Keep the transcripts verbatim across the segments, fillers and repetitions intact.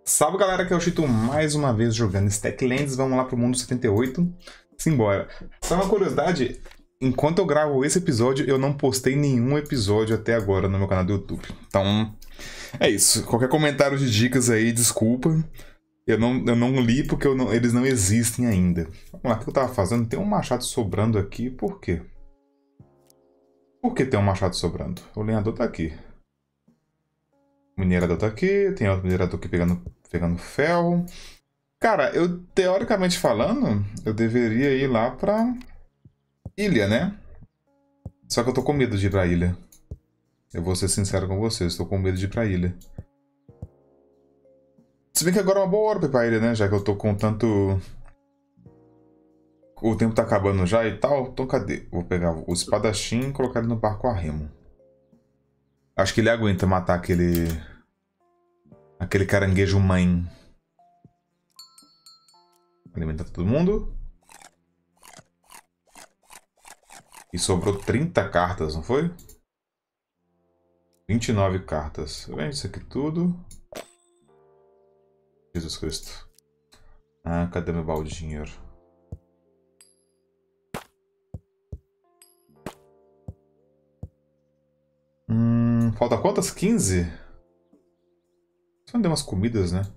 Salve galera, que é o Chito mais uma vez jogando Stacklands. Vamos lá pro mundo setenta e oito. Simbora. Só uma curiosidade, enquanto eu gravo esse episódio, eu não postei nenhum episódio até agora no meu canal do YouTube. Então, é isso. Qualquer comentário de dicas aí, desculpa. Eu não, eu não li porque eu não, eles não existem ainda. Vamos lá, o que eu tava fazendo? Tem um machado sobrando aqui, por quê? Por que tem um machado sobrando? O lenhador tá aqui. O minerador tá aqui, tem outro minerador aqui pegando, pegando ferro. Cara, eu, teoricamente falando, eu deveria ir lá pra ilha, né? Só que eu tô com medo de ir pra ilha. Eu vou ser sincero com vocês, tô com medo de ir pra ilha. Se bem que agora é uma boa hora pra ir pra ilha, né? Já que eu tô com tanto... O tempo tá acabando já e tal. Então cadê? Vou pegar o espadachim e colocar ele no barco a remo. Acho que ele aguenta matar aquele... Aquele caranguejo mãe. Alimentar todo mundo. E sobrou trinta cartas, não foi? vinte e nove cartas. Vende isso aqui tudo. Jesus Cristo. Ah, cadê meu balde de dinheiro? Hum, falta quantas? quinze? Só deu umas comidas, né?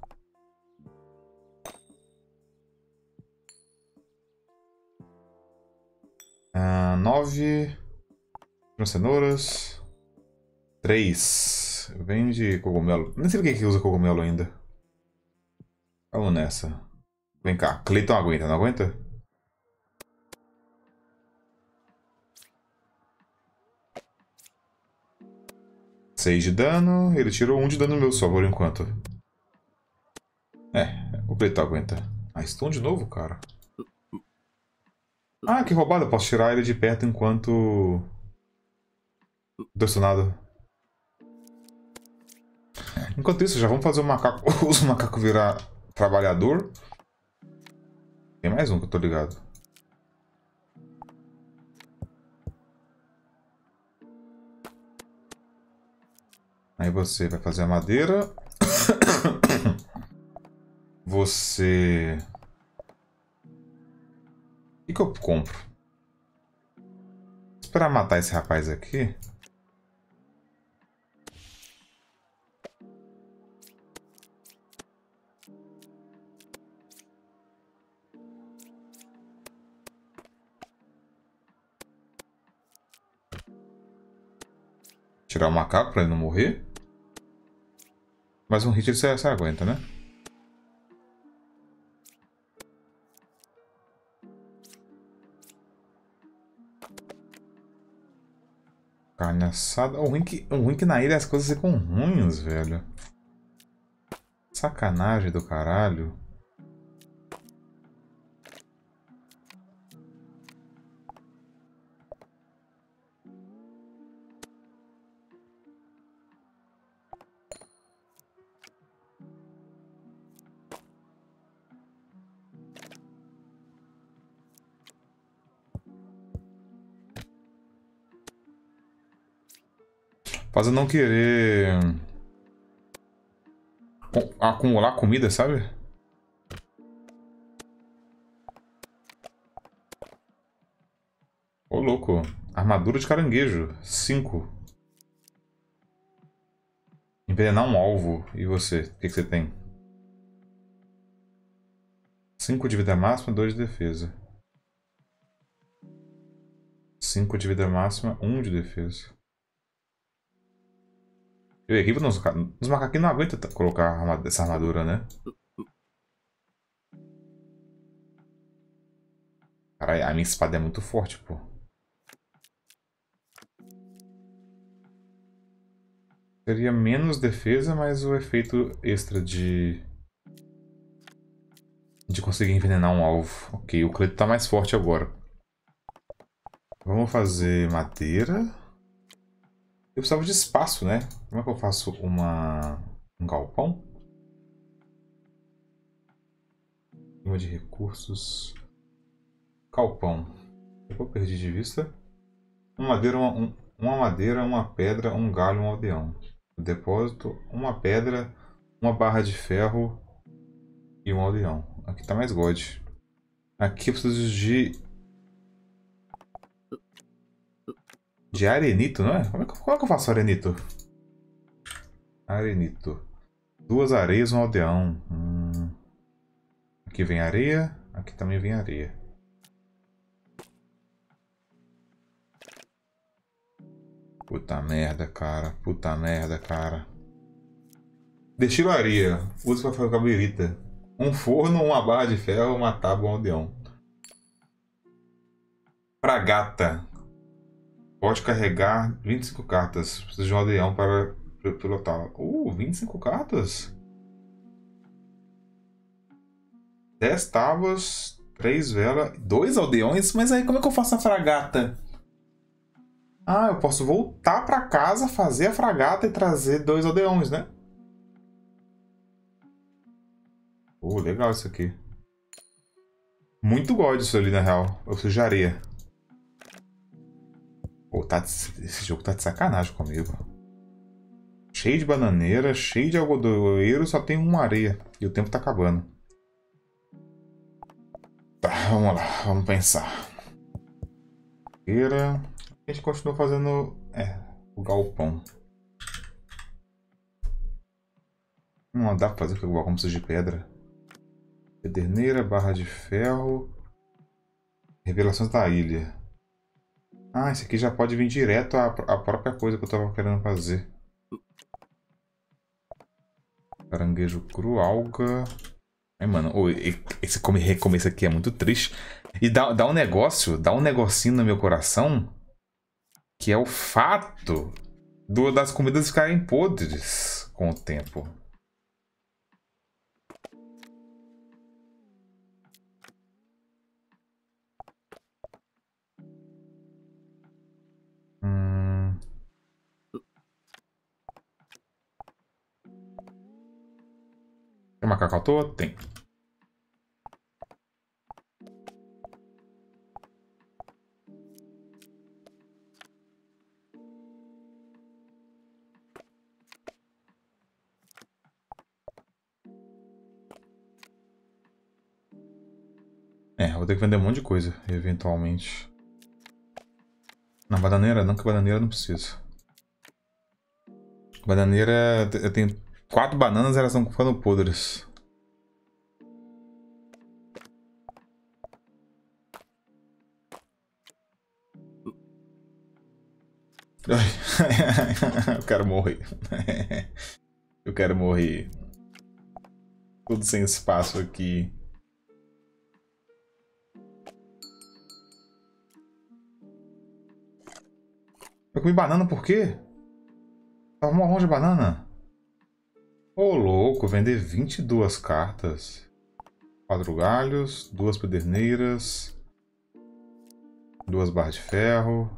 Ah, nove. Cenouras. três. Vende cogumelo. Nem sei por que usa cogumelo ainda. Vamos nessa. Vem cá. Cleiton aguenta, não aguenta? seis de dano. Ele tirou um de dano meu só por enquanto. É, o Cleiton aguenta. Ah, stun de novo, cara. Ah, que roubada. Eu posso tirar ele de perto enquanto... Tô stunado. Enquanto isso, já vamos fazer o macaco... Usa o macaco virar trabalhador. Tem mais um que eu tô ligado. Aí você vai fazer a madeira. Você... O que, que eu compro? Vou esperar matar esse rapaz aqui. Tirar o macaco pra ele não morrer. Mas um hit você, você aguenta, né? Carne assada. O ruim que, o ruim que na ilha as coisas ficam ruins, velho. Sacanagem do caralho. Faz eu não querer acumular comida, sabe? Ô, louco. Armadura de caranguejo. cinco. Envenenar um alvo. E você? O que, que você tem? cinco de vida máxima, dois de defesa. cinco de vida máxima, um de defesa. Eu aqui nos, nos macaquinhos não aguenta colocar essa armadura, né? Caralho, a minha espada é muito forte, pô. Seria menos defesa, mas o efeito extra de... De conseguir envenenar um alvo. Ok, o Cleiton tá mais forte agora. Vamos fazer madeira. Eu precisava de espaço, né? Como é que eu faço uma... um galpão? Uma de recursos... Galpão. Eu perdi de vista. Uma madeira, uma, um, uma madeira, uma pedra, um galho, um aldeão. Depósito, uma pedra, uma barra de ferro e um aldeão. Aqui tá mais God. Aqui eu preciso de... De arenito, não é? Como é que, como é que eu faço arenito? Arenito. Duas areias, um aldeão. Hum. Aqui vem areia. Aqui também vem areia. Puta merda, cara. Puta merda, cara. Destilaria. Usa para fazer cabrita. Um forno, uma barra de ferro, uma tábua, um aldeão. Fragata. Pode carregar vinte e cinco cartas. Preciso de um aldeão para pilotá-la. Uh, vinte e cinco cartas? dez tábuas, três velas, dois aldeões? Mas aí como é que eu faço a fragata? Ah, eu posso voltar para casa, fazer a fragata e trazer dois aldeões, né? Oh, legal isso aqui. Muito God isso ali, na real. Eu preciso de areia. Oh, tá de... Esse jogo tá de sacanagem comigo. Cheio de bananeira, cheio de algodoeiro, só tem uma areia. E o tempo tá acabando. Tá, vamos lá, vamos pensar. A gente continua fazendo é, o galpão. Não dá pra fazer porque o galpão precisa de pedra. Pederneira, barra de ferro. Revelações da ilha. Ah, esse aqui já pode vir direto à, à própria coisa que eu tava querendo fazer. Caranguejo cru, alga. Ai, mano, oh, esse recomeço aqui é muito triste. E dá, dá um negócio, dá um negocinho no meu coração, que é o fato do, das comidas ficarem podres com o tempo. Hum... Tem macaco à toa? Tem. É, vou ter que vender um monte de coisa, eventualmente. Na bananeira não, que bananeira não precisa. Bananeira, eu tenho quatro bananas, elas estão ficando podres. Eu quero morrer. Eu quero morrer. Tudo sem espaço aqui. Eu comi banana por quê? Tava uma longe de banana. Ô, louco, vender vinte e duas cartas. Quatro galhos, duas pederneiras, duas barras de ferro.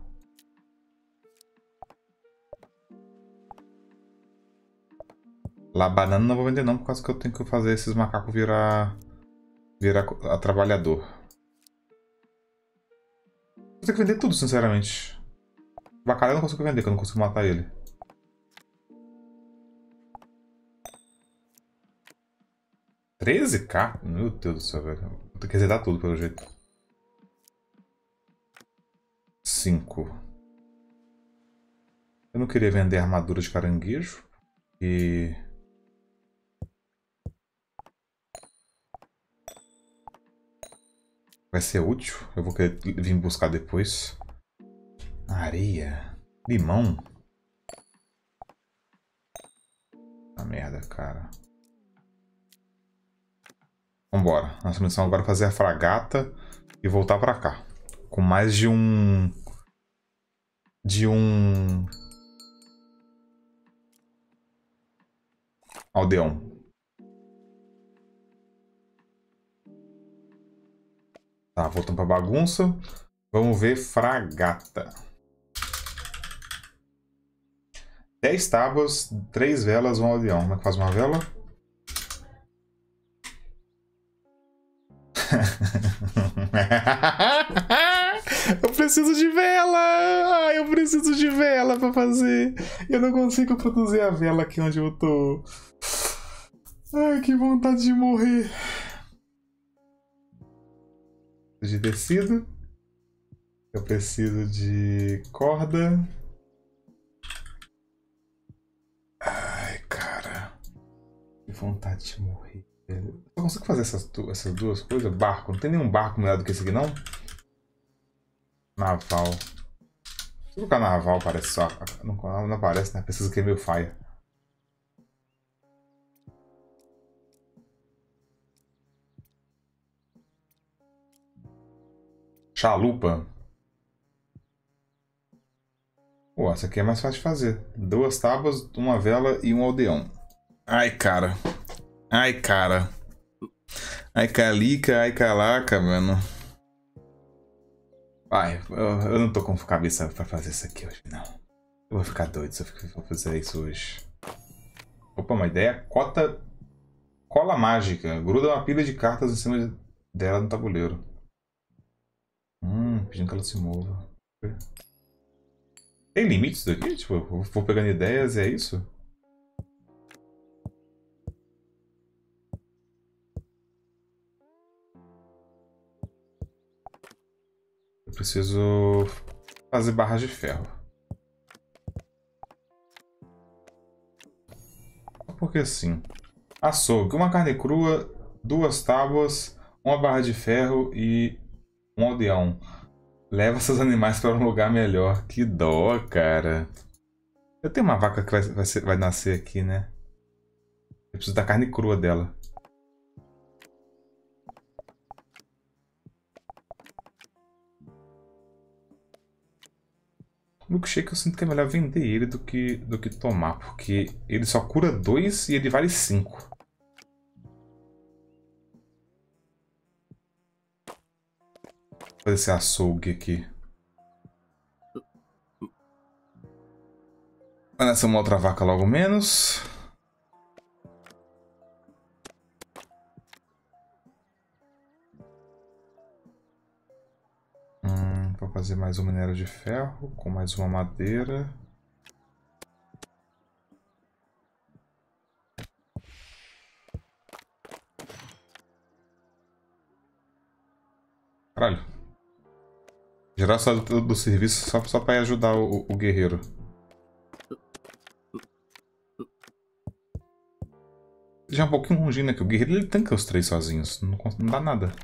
Lá banana não vou vender não, por causa que eu tenho que fazer esses macacos virar, virar a trabalhador. Vou ter que vender tudo, sinceramente. Bacalhau eu não consigo vender, que eu não consigo matar ele. treze K? Meu Deus do céu, velho. Vou ter que resetar tudo, pelo jeito. cinco. Eu não queria vender armadura de caranguejo. E... vai ser útil. Eu vou querer vir buscar depois. Areia. Limão. Ah, merda, cara. Vambora. Nossa missão agora é fazer a fragata e voltar pra cá. Com mais de um... De um... aldeão. Tá, voltando pra bagunça. Vamos ver fragata. dez tábuas, três velas, um aldeão. Como é que faz uma vela? Eu preciso de vela! Ai, eu preciso de vela pra fazer. Eu não consigo produzir a vela aqui onde eu tô. Ai, que vontade de morrer. De tecido. Eu preciso de corda. Ai, cara. Que vontade de morrer. Eu consigo fazer essas, essas duas coisas? Barco. Não tem nenhum barco melhor do que esse aqui, não? Naval. Se colocar naval, parece só. Não, não aparece, né? Precisa que é meio faia. Chalupa. Pô, essa aqui é mais fácil de fazer. Duas tábuas, uma vela e um aldeão. Ai, cara. Ai, cara. Ai, calica, ai, calaca, mano. Ai, eu, eu não tô com cabeça pra fazer isso aqui hoje, não. Eu vou ficar doido se eu for fazer isso hoje. Opa, uma ideia. Cota... Cola mágica. Gruda uma pilha de cartas em cima dela no tabuleiro. Hum, pedindo que ela se mova. Tem limites daqui? Tipo, eu vou pegando ideias e é isso? Eu preciso fazer barras de ferro. Porque assim. Açougue, uma carne crua, duas tábuas, uma barra de ferro e um aldeão. Leva seus animais para um lugar melhor. Que dó, cara. Eu tenho uma vaca que vai, vai, ser, vai nascer aqui, né? Eu preciso da carne crua dela. O milkshake eu sinto que é melhor vender ele do que, do que tomar, porque ele só cura dois e ele vale cinco. Vou fazer esse açougue aqui. Vai nascer uma outra vaca logo menos. Hum, vou fazer mais um minério de ferro com mais uma madeira. Caralho. Gerar só do, do serviço só, só pra ajudar o, o guerreiro. Já é um pouquinho longinho, né? Que o guerreiro ele tanca os três sozinhos. Não, não dá nada.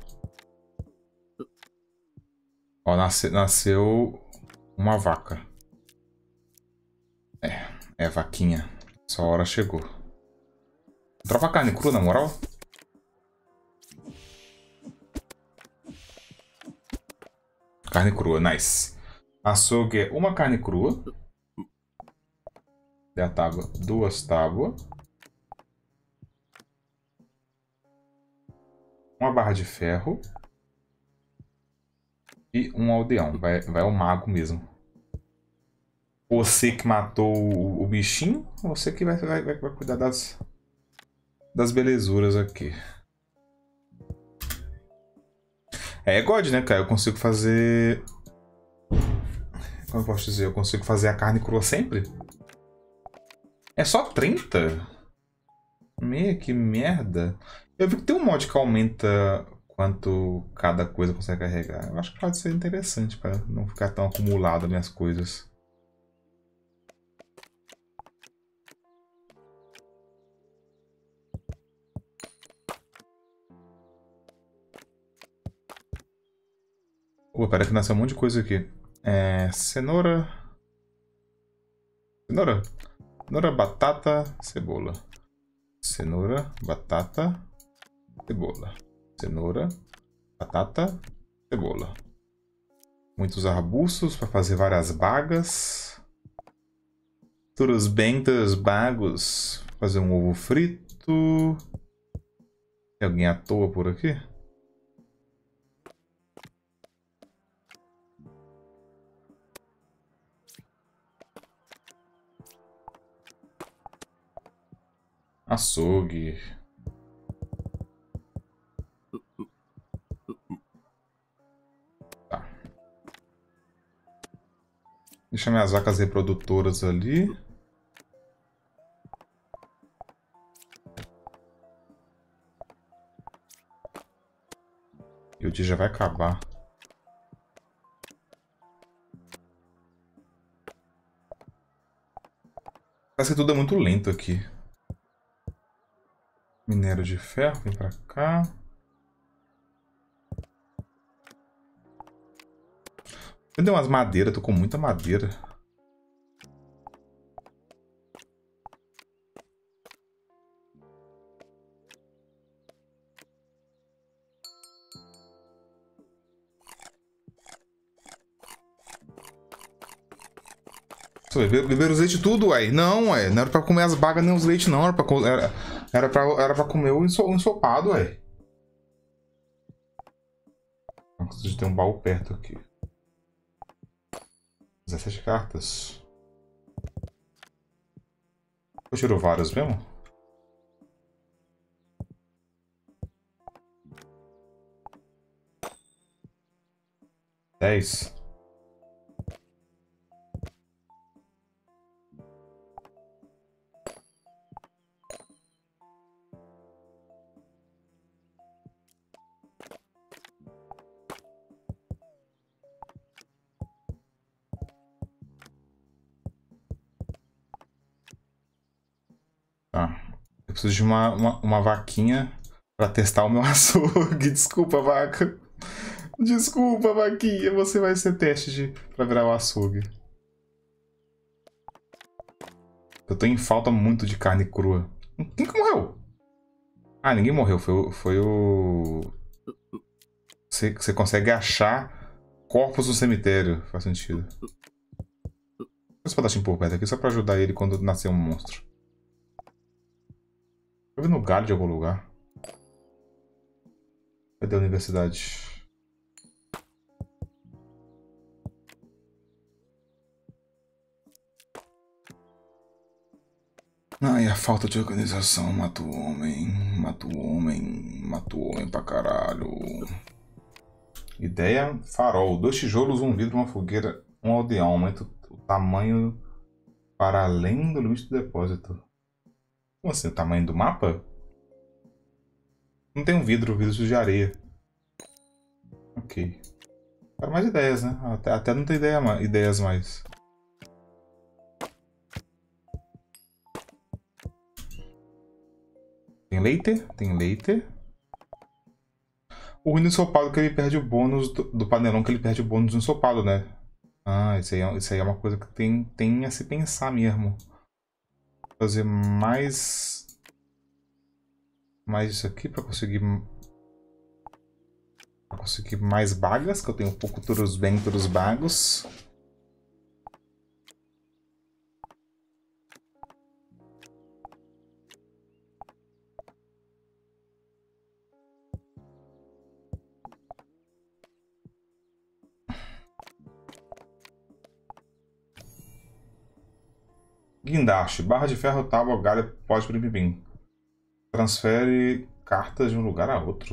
Ó, nasce, nasceu uma vaca. É, é vaquinha. Sua hora chegou. Dropa carne crua, na moral. Carne crua, nice. Açougue é uma carne crua. E a tábua, duas tábuas. Uma barra de ferro. E um aldeão. Vai, vai o mago mesmo. Você que matou o, o bichinho, você que vai, vai, vai, vai cuidar das, das belezuras aqui. É God, né, cara? Eu consigo fazer... Como eu posso dizer? Eu consigo fazer a carne crua sempre? É só trinta? Meia, que merda. Eu vi que tem um mod que aumenta quanto cada coisa consegue carregar. Eu acho que pode ser interessante para não ficar tão acumulado as minhas coisas. Pô, pera que nasceu um monte de coisa aqui. É, cenoura... Cenoura. Cenoura, batata, cebola. Cenoura, batata, cebola. Cenoura, batata, cebola. Muitos arbustos para fazer várias bagas. Todos bem, todos bagos. Fazer um ovo frito. Tem alguém à toa por aqui? Açougue. Tá. Deixa minhas vacas reprodutoras ali. E o dia já vai acabar. Parece que tudo é muito lento aqui. Minério de ferro, vem pra cá. Vender umas madeiras, tô com muita madeira. Beber, beber os leite tudo, ué. Não, ué. Não era pra comer as bagas nem os leite, não. Era pra, era, era pra, era pra comer o ensopado, ué. Preciso ter um baú perto aqui. dezessete cartas. Eu tiro várias mesmo? dez. Tá. Eu preciso de uma, uma, uma vaquinha pra testar o meu açougue. Desculpa, vaca. Desculpa, vaquinha. Você vai ser teste de, pra virar o açougue. Eu tô em falta muito de carne crua. Quem que morreu? Ah, ninguém morreu. Foi, o- foi o... Você, você consegue achar corpos no cemitério. Faz sentido. Esse pedacinho por perto aqui só pra ajudar ele quando nascer um monstro. Eu vi no galho de algum lugar. Cadê a universidade? Ai, a falta de organização mata o homem. Mata o homem. Mata o homem pra caralho. Ideia: farol. Dois tijolos, um vidro, uma fogueira, um aldeão. Aumenta o tamanho para além do limite do depósito. Como assim? O tamanho do mapa? Não tem um vidro, vidro de areia. Ok. Quero mais ideias, né? Até, até não tem ideia, ideias mais. Tem leite? Tem leite. O ruim do ensopado é que ele perde o bônus do, do panelão, que ele perde o bônus do ensopado, né? Ah, isso aí, é, isso aí é uma coisa que tem, tem a se pensar mesmo. Fazer mais... Mais isso aqui pra conseguir... Pra conseguir mais bagas, que eu tenho um pouco todos bem, todos bagos. Guindaste. Barra de ferro, tábua, galho, pode piripim. Transfere cartas de um lugar a outro.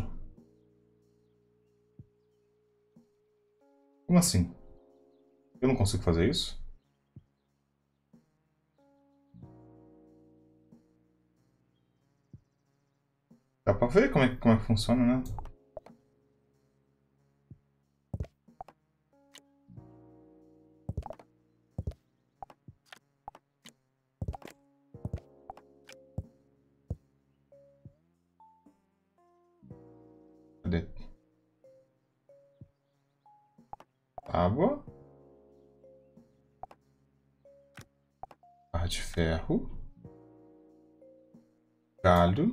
Como assim? Eu não consigo fazer isso? Dá pra ver como é, como é que funciona, né? Cadê? Tábua. Barra de ferro. Galho.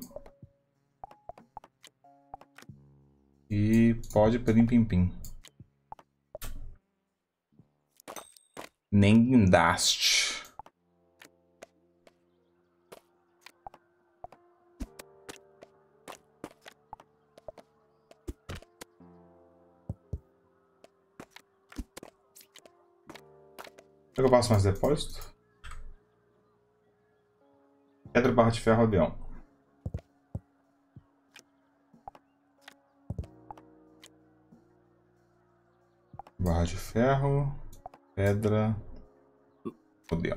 E pode pedim pim pim. Nem guindaste. Será que eu faço mais depósito? Pedra, barra de ferro, aldeão. Barra de ferro. Pedra. Aldeão.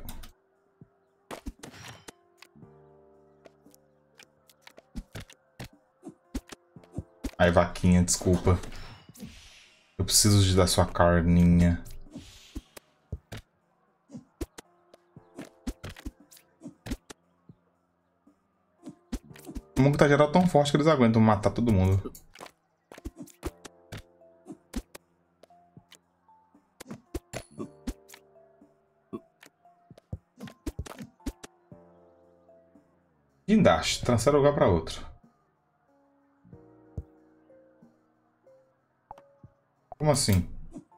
Ai, vaquinha, desculpa. preciso de dar sua carninha. O mundo tá geral tão forte que eles aguentam matar todo mundo. Guindaste, transfere o lugar para outro. Como assim?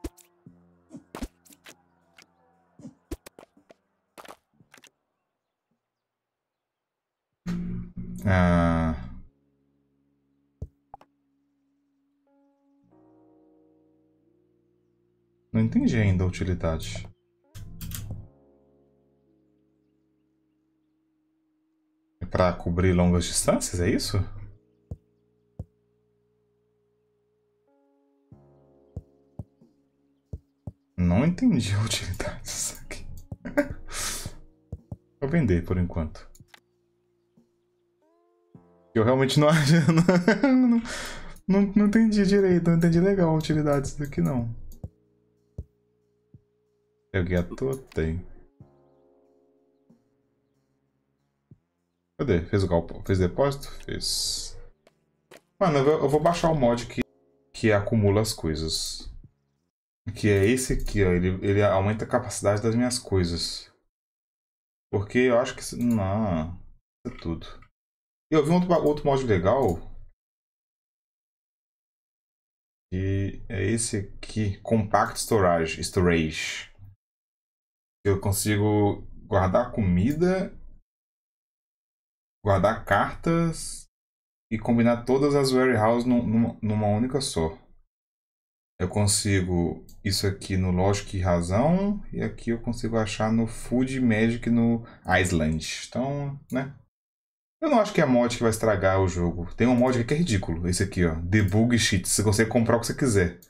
Ah... Não entendi ainda a utilidade. É para cobrir longas distâncias, é isso? Não entendi a utilidade disso aqui. Vou vender por enquanto. Eu realmente não não, não, não entendi direito, não entendi legal a utilidade disso aqui não. Eu gato tem. Cadê? Fez o galpão? Fez depósito? Fez. Mano, eu vou baixar o mod que, que acumula as coisas. Que é esse aqui, ó. Ele, ele aumenta a capacidade das minhas coisas. Porque eu acho que... Não, isso é tudo. Eu vi um outro, outro mod legal. Que é esse aqui. Compact Storage. Storage. Eu consigo guardar comida, guardar cartas e combinar todas as warehouses numa, numa única só. Eu consigo isso aqui no Logic e Razão e aqui eu consigo achar no Food Magic no Island. Então, né? Eu não acho que é a mod que vai estragar o jogo. Tem um mod aqui que é ridículo. Esse aqui, ó. Debug Sheet. Você consegue comprar o que você quiser.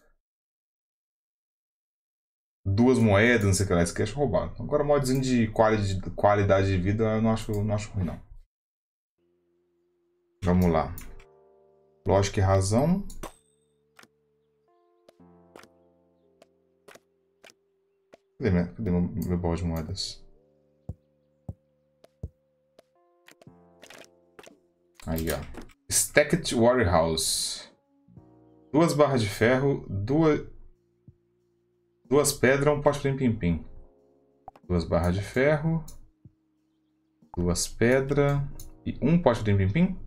Duas moedas, não sei o que lá. Isso aqui eu acho roubado. Agora, modzinho de quali qualidade de vida eu não acho, não acho ruim, não. Vamos lá. Lógica e Razão. Cadê, minha, cadê meu, meu baú de moedas? Aí, ó. Stacked Warehouse. Duas barras de ferro, duas... Duas pedras, um pote de pim-pim. Duas barras de ferro. Duas pedras. E um pote de pim-pim.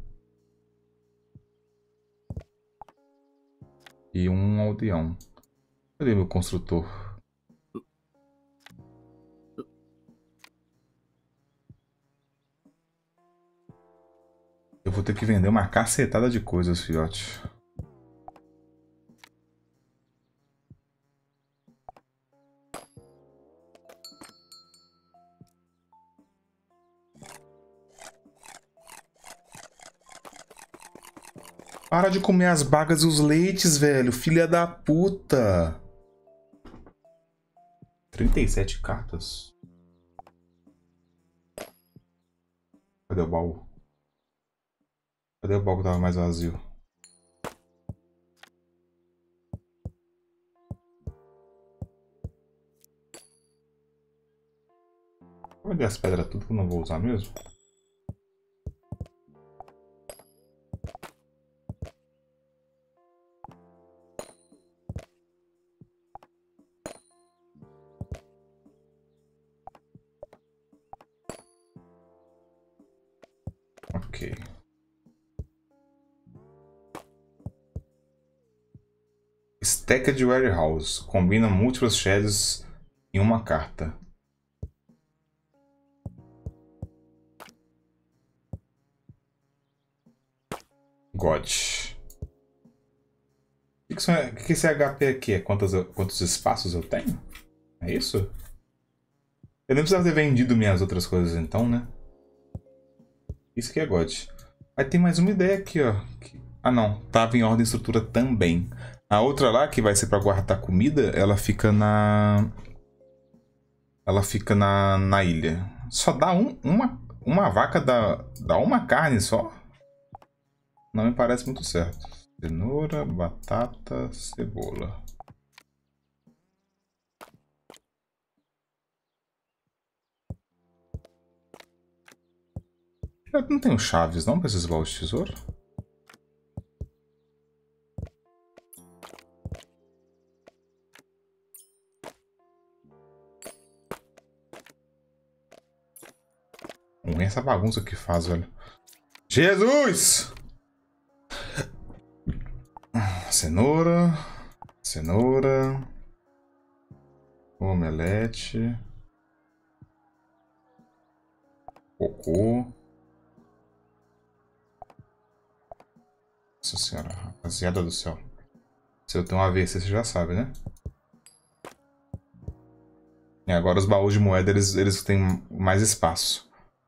E um aldeão. Cadê meu construtor? Eu vou ter que vender uma cacetada de coisas, filhote. Para de comer as bagas e os leites, velho. Filha da puta. trinta e sete cartas. Cadê o baú? Cadê o baú que tava mais vazio? Cadê as pedras tudo que eu não vou usar mesmo? Ok. Stacked Warehouse. Combina múltiplas sheds em uma carta. God. O que, é, que esse H P aqui é? Quantos, quantos espaços eu tenho? É isso? Eu nem precisava ter vendido minhas outras coisas então, né? Isso aqui é God. Aí tem mais uma ideia aqui, ó. Ah não, tava em ordem e estrutura também. A outra lá, que vai ser pra guardar comida, ela fica na... Ela fica na, na ilha. Só dá um, uma, uma vaca, dá, dá uma carne só? Não me parece muito certo. Cenoura, batata, cebola. Eu não tenho chaves não pra esses baús de tesouro? Não é essa bagunça que faz, velho. Jesus! Cenoura. Cenoura. Omelete. Cocô. Nossa senhora, rapaziada do céu. Se eu tenho um A V C, você já sabe, né? E agora os baús de moeda, eles, eles têm mais espaço.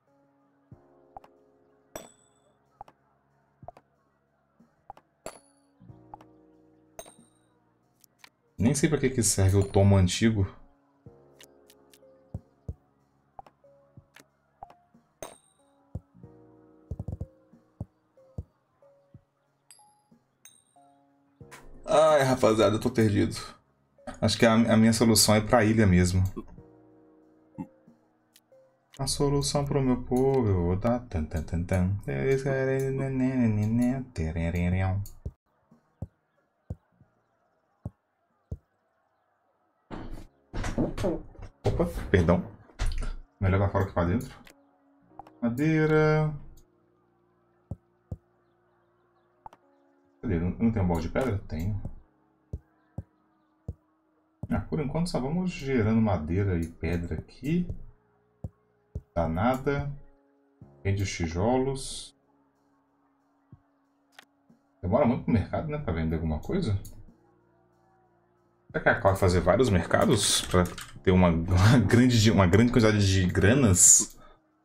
Nem sei pra que, que serve o tomo antigo. Ai, rapaziada, eu tô perdido. Acho que a, a minha solução é pra ilha mesmo. A solução pro meu povo, eu vou dar tan tan tan tan. Opa, perdão. Melhor pra fora que pra dentro. Madeira. Cadê? Não, não tem um balde de pedra? Tenho. Ah, por enquanto só vamos gerando madeira e pedra aqui. Dá nada. Vende os tijolos. Demora muito no mercado, né? Pra vender alguma coisa. Será que a Cal vai fazer vários mercados? Pra ter uma, uma, grande, uma grande quantidade de granas?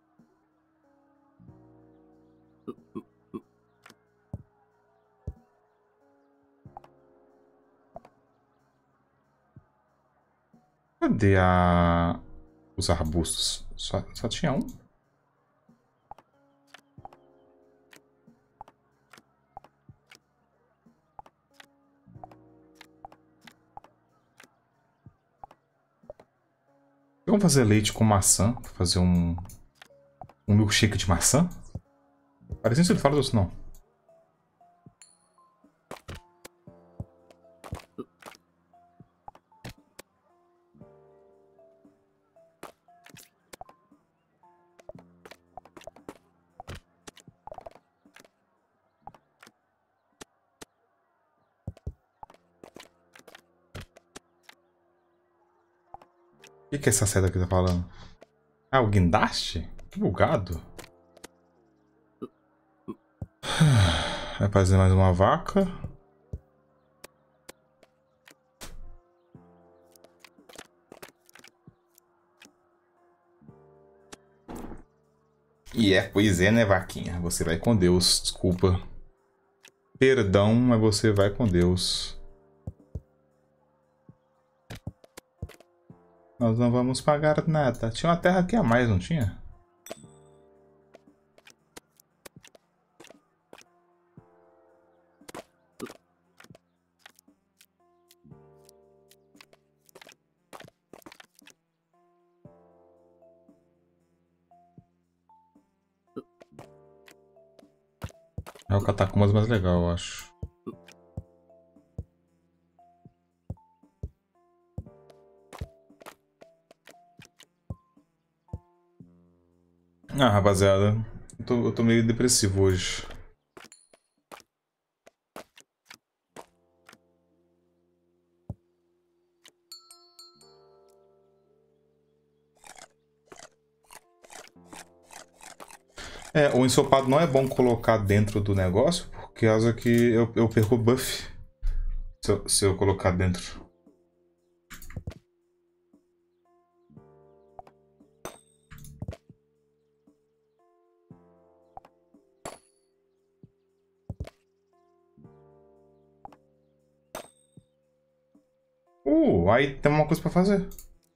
Cadê a... os arbustos? Só, só tinha um? Vamos fazer leite com maçã. Fazer um... um milkshake de maçã? Parece que ele fala disso, não. O que, que é essa seta que tá falando? Ah, o guindaste? Que bugado. Vai fazer mais uma vaca. E é, pois é, né, vaquinha? Você vai com Deus, desculpa. Perdão, mas você vai com Deus. Nós não vamos pagar nada. Tinha uma terra aqui a mais, não tinha? É o catacumbas mais legal, eu acho. Ah, rapaziada, eu tô, eu tô meio depressivo hoje. É, o ensopado não é bom colocar dentro do negócio, por causa que eu, eu perco o buff se eu, se eu colocar dentro. Uh, aí tem uma coisa pra fazer.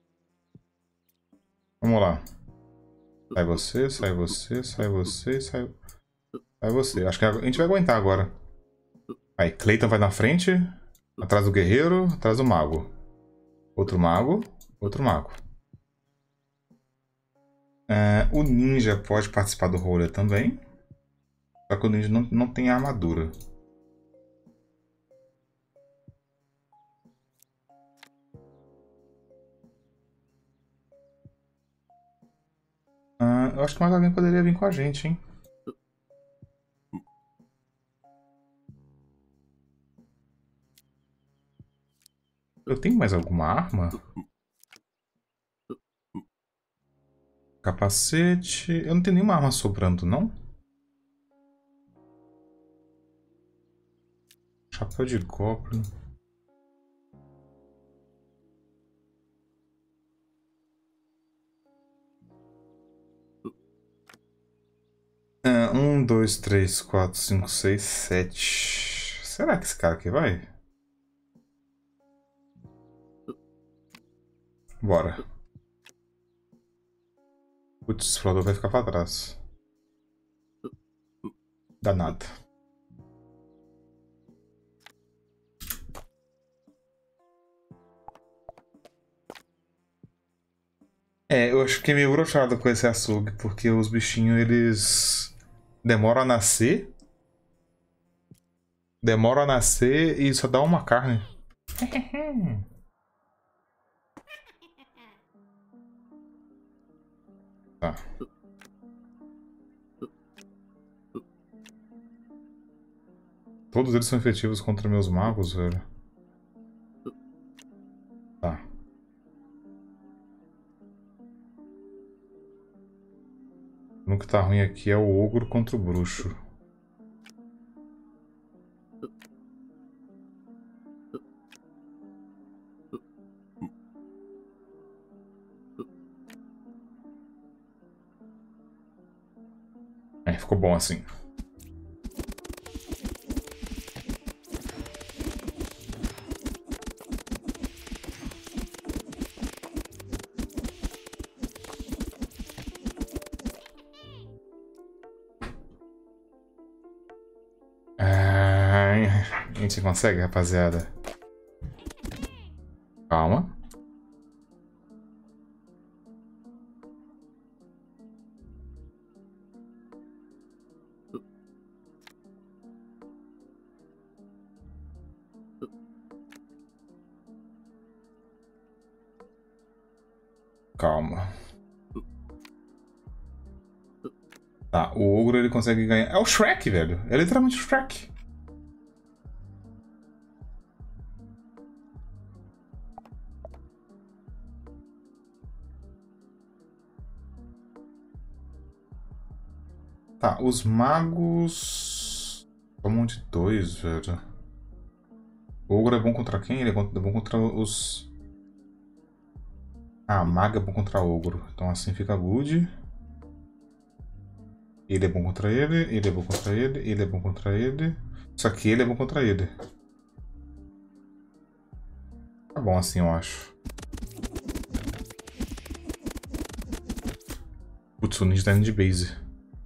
Vamos lá. Sai você, sai você, sai você, sai... Sai você. Acho que a gente vai aguentar agora. Aí, Clayton vai na frente. Atrás do guerreiro, atrás do mago. Outro mago, outro mago. É, o ninja pode participar do rolê também. Só que o ninja não, não tem armadura. Ah, eu acho que mais alguém poderia vir com a gente, hein? Eu tenho mais alguma arma? Capacete... Eu não tenho nenhuma arma sobrando, não? Chapéu de goblin... É, um, dois, três, quatro, cinco, seis, sete... Será que esse cara aqui vai? Bora. Putz, o explorador vai ficar pra trás. Danado. É, eu acho que é meio broxado com esse açougue, porque os bichinhos, eles demoram a nascer. Demoram a nascer e só dá uma carne. Tá. Todos eles são efetivos contra meus magos, velho. Tá. O que tá ruim aqui é o ogro contra o bruxo. É, ficou bom assim. Ai, a gente consegue, rapaziada. Calma. Calma. Tá, o ogro ele consegue ganhar. É o Shrek, velho. É literalmente o Shrek. Tá, os magos. Tomam de dois, velho. O ogro é bom contra quem? Ele é bom contra os. Ah, mago é bom contra ogro. Então assim fica good. Ele é bom contra ele, ele é bom contra ele, ele é bom contra ele. Só que ele é bom contra ele. Tá bom assim, eu acho. Putz, o ninja tá indo de base.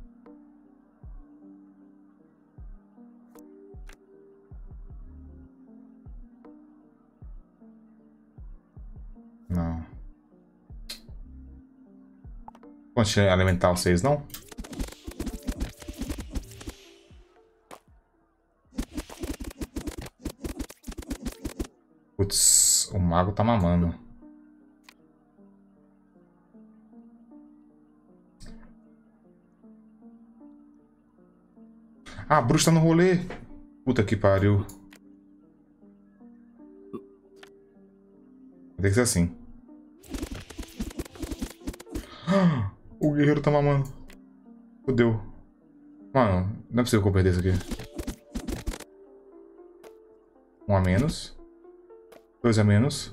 Não. Pode alimentar vocês, não? Putz, o mago tá mamando. Ah, a bruxa tá no rolê. Puta que pariu. Tem que ser assim. O guerreiro tá mamando. Fudeu. Mano, não é possível que eu perder isso aqui. Um a menos. Dois a menos.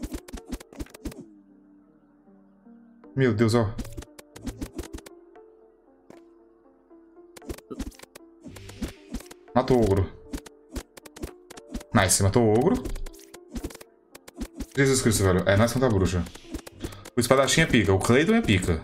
Meu Deus, ó. Matou o ogro. Nice, matou o ogro. Jesus Cristo, velho. É nós contra a bruxa. O espadachim é pica. O Clayton é pica.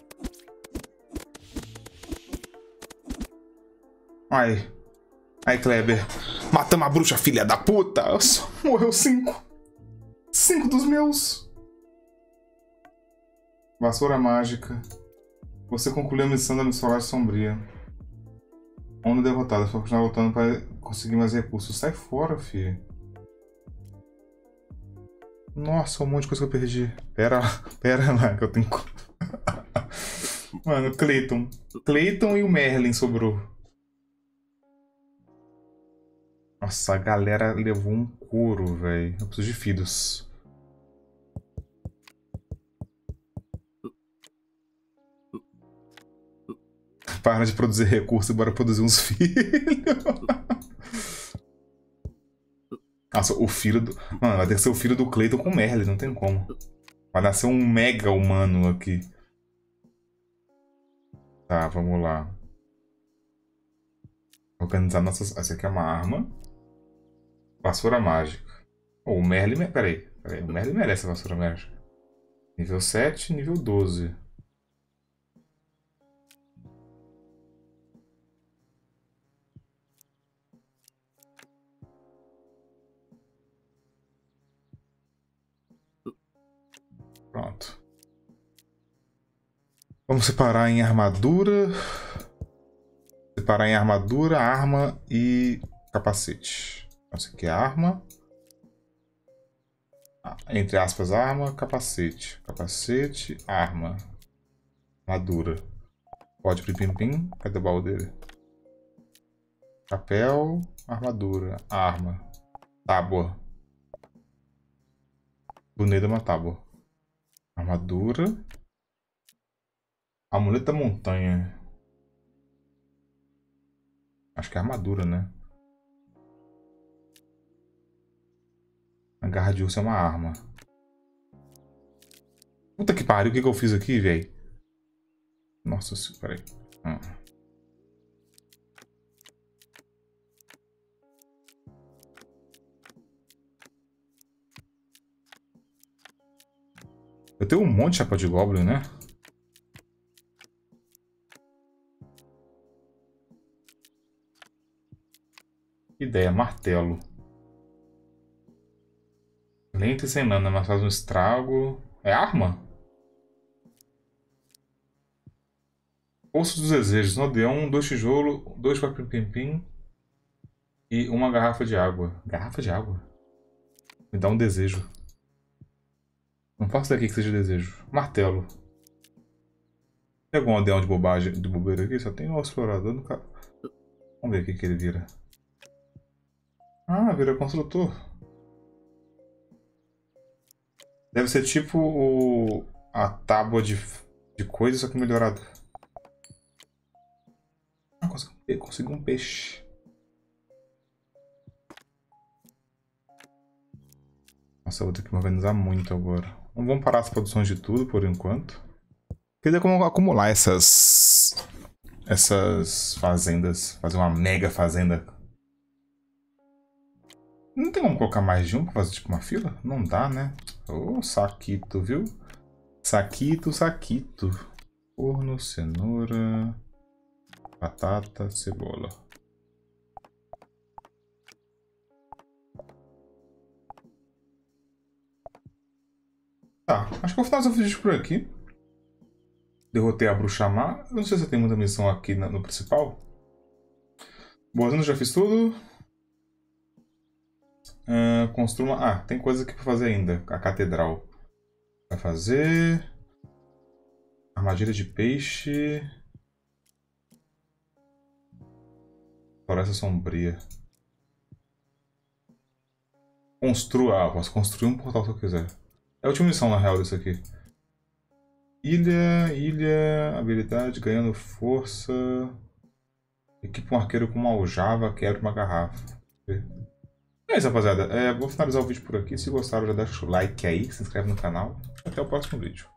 Ai. Ai, Kleber. Matamos a bruxa, filha da puta. Só morreu cinco. Cinco dos meus. Vassoura mágica. Você concluiu a missão da Missolagem Sombria. Onda derrotada. Só continuar lutando para conseguir mais recursos. Sai fora, filho. Nossa, um monte de coisa que eu perdi. Pera lá, pera lá que eu tenho... Mano, Clayton. Clayton e o Merlin sobrou. Nossa, a galera levou um couro, velho. Eu preciso de filhos. Para de produzir recursos e bora produzir uns filhos. Nossa, o filho do... Mano, vai ter que ser o filho do Clayton com o Merlin, não tem como. Vai nascer um mega humano aqui. Tá, vamos lá. Organizar nossas... Essa aqui é uma arma. Vassoura mágica. Oh, o Merlin... Peraí, peraí. O Merlin merece a vassoura mágica. Nível sete, nível doze. Pronto. Vamos separar em armadura. Separar em armadura, arma e capacete. Essa aqui é arma. Entre aspas, arma, capacete. Capacete, arma. Armadura. Pode pim pim. Cadê o baú dele? Chapéu, armadura, arma. Tábua. Bonita é uma tábua. Armadura. Amuleto da montanha. Acho que é armadura, né? A garra de urso é uma arma. Puta que pariu, o que, que eu fiz aqui, velho? Nossa, peraí. Hum. Eu tenho um monte de chapéu de Goblin, né? Ideia, martelo. Lento e sem lana, mas faz um estrago. É arma? Poço dos Desejos, Odeon, dois tijolos, dois papim-pim-pim e uma garrafa de água. Garrafa de água? Me dá um desejo. Não faço daqui que seja desejo. Martelo. Tem algum Odeon de bobagem, de bobeira aqui? Só tem o explorador no cara. Vamos ver o que, que ele vira. Ah, vira construtor. Deve ser tipo o... a tábua de, de coisa, só que melhorada. Ah, consegui, consegui um peixe. Nossa, eu vou ter que me organizar muito agora. Não vamos parar as produções de tudo por enquanto. Quer dizer, como acumular essas... essas fazendas. Fazer uma mega fazenda. Não tem como colocar mais de um pra fazer tipo uma fila? Não dá, né? Ô, oh, saquito, viu? Saquito, saquito. Forno, cenoura, batata, cebola. Tá, acho que eu vou finalizar o vídeo por aqui. Derrotei a Bruxa Má. Eu não sei se tem muita missão aqui no principal. Boas, já fiz tudo. Uh, construa uma... Ah, tem coisa aqui pra fazer ainda. A catedral. Vai fazer... Armadilha de peixe... Floresta sombria. Construa... Ah, posso construir um portal se eu quiser. É a última missão, na real, desse aqui. Ilha... Ilha... Habilidade, ganhando força... Equipa um arqueiro com uma aljava, quebra uma garrafa. É isso, rapaziada. É, vou finalizar o vídeo por aqui. Se gostaram, já deixa o like aí, se inscreve no canal. Até o próximo vídeo.